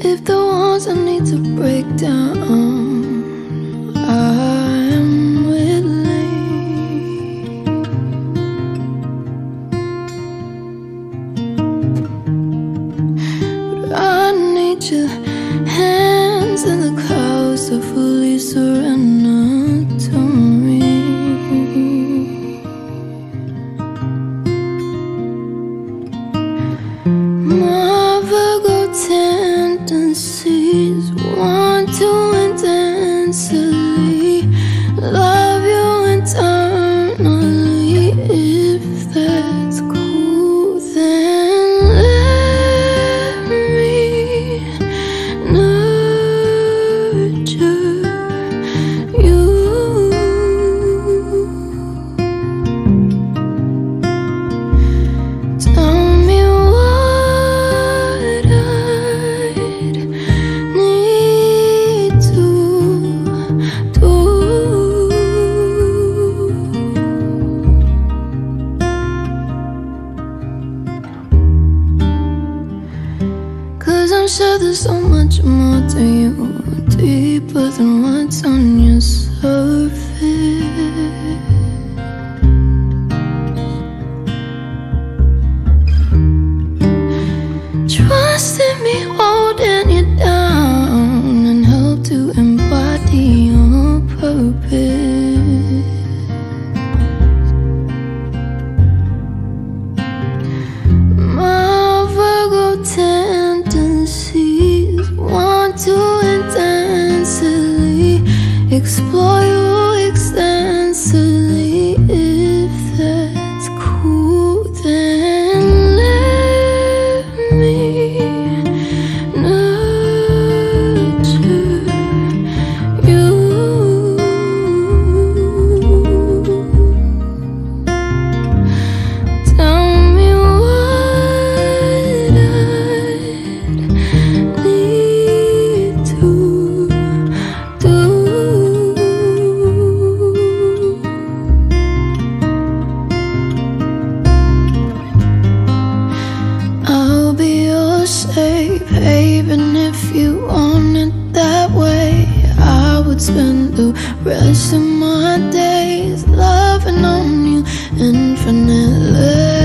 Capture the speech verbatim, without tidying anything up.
If the walls I need to break down, I am willing. But I need your hands in the clouds to fully surrender to me. My Virgo tendencies want to intensely love you eternally. If that's cool, then let me nurture you. Tell me what I'd need to do. 'Cause I'm sure there's so much more to you, deeper than what's on your surface. Trust in me, holding you down, and help to embody your purpose. My Virgo tendencies want to intensely explore you extensively. If that's cool, then let me nurture you. Tell me what I'd need to do. I'll be your safe haven if you want it that way. I would spend the rest of my days loving on you infinitely.